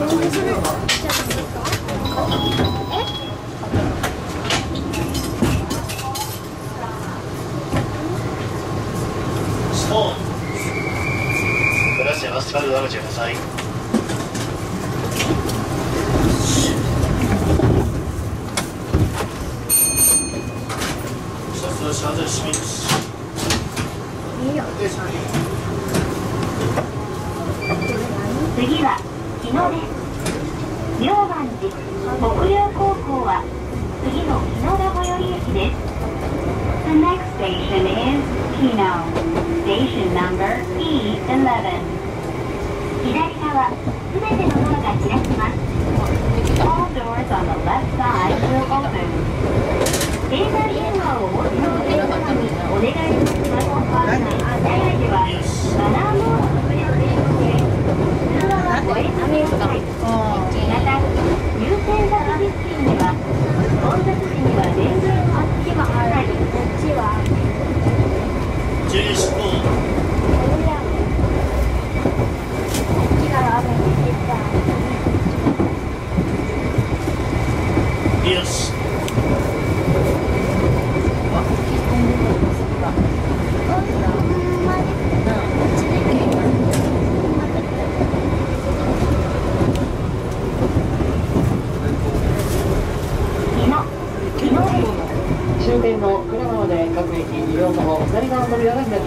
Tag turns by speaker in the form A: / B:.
A: Gracias, más tarde la noche, ahí.
B: 次は日野です。明万寺北陵高校は次の日野田最寄り駅です。The next station is Kino. Station number E11. 左側、すべてのドアが開きます。All doors on the left side will open. 携帯電話をお持ちのお客様にお願いいたします。車内ではマナーモードのプレスで通話はご遠慮ください。また、優先座席付近には混雑時には電源をつけてください。こっちは
A: よし。
C: 終点の倉川で各駅利用者も左側の扉が開きます。